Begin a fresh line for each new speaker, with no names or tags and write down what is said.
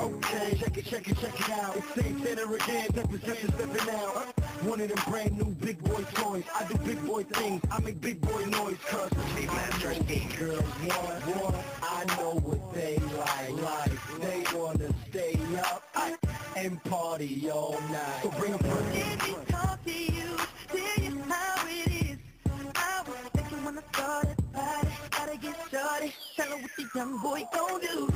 Okay, check it out. It's same center again, deposition stepping out. One of them brand new big boy toys. I do big boy things, I make big boy noise. Cause I know what girls want. I know what they like. They wanna stay up and party all night. So bring them first.
Let me talk to you, tell you how it is. I was thinking when I started party, gotta get started. Tell her what the young boy gon' do.